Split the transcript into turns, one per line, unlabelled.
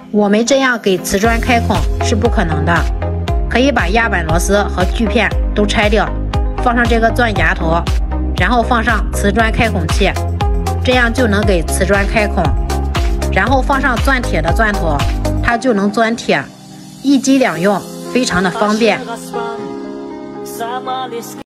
我们这样给瓷砖开孔是不可能的，可以把压板螺丝和锯片都拆掉，放上这个钻夹头，然后放上瓷砖开孔器，这样就能给瓷砖开孔，然后放上钻铁的钻头，它就能钻铁，一机两用，非常的方便。